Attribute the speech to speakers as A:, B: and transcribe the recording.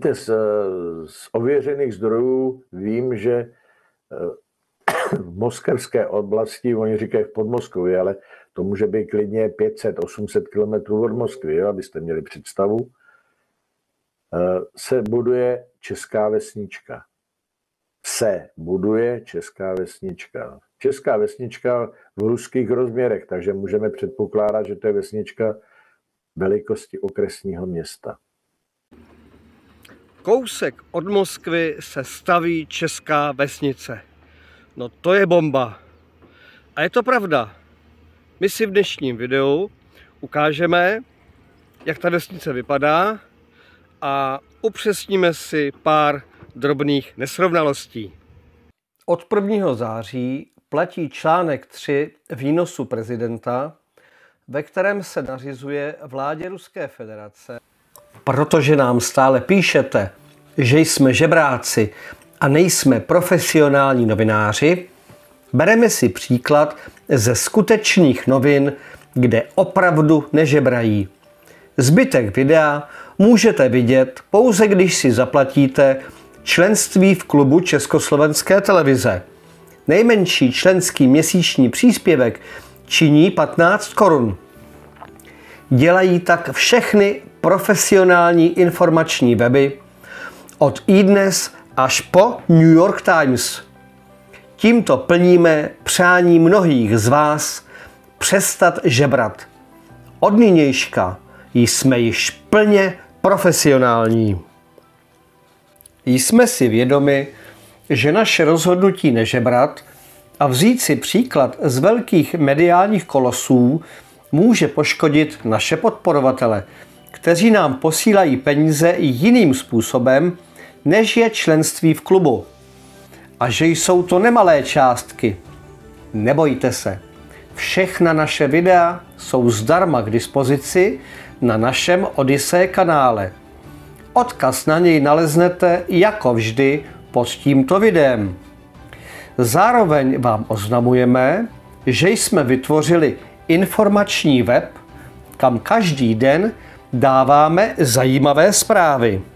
A: Víte, z ověřených zdrojů vím, že v moskevské oblasti, oni říkají v Podmoskvě, ale to může být klidně 500-800 kilometrů od Moskvy, jo, abyste měli představu, se buduje česká vesnička. Česká vesnička v ruských rozměrech, takže můžeme předpokládat, že to je vesnička velikosti okresního města.
B: Kousek od Moskvy se staví česká vesnice. No to je bomba. A je to pravda. My si v dnešním videu ukážeme, jak ta vesnice vypadá a upřesníme si pár drobných nesrovnalostí. Od 1. září platí článek 3 výnosu prezidenta, ve kterém se nařizuje vládě Ruské federace, protože nám stále píšete, že jsme žebráci a nejsme profesionální novináři, bereme si příklad ze skutečných novin, kde opravdu nežebrají. Zbytek videa můžete vidět pouze, když si zaplatíte členství v klubu Československé televize. Nejmenší členský měsíční příspěvek činí 15 korun. Dělají tak všechny profesionální informační weby od iDnes až po New York Times. Tímto plníme přání mnohých z vás přestat žebrat. Od nynějška jsme již plně profesionální. Jsme si vědomi, že naše rozhodnutí nežebrat a vzít si příklad z velkých mediálních kolosů může poškodit naše podporovatele, kteří nám posílají peníze i jiným způsobem, než je členství v klubu. A že jsou to nemalé částky. Nebojte se. Všechna naše videa jsou zdarma k dispozici na našem Odyssey kanále. Odkaz na něj naleznete jako vždy pod tímto videem. Zároveň vám oznamujeme, že jsme vytvořili informační web, kam každý den dáváme zajímavé zprávy.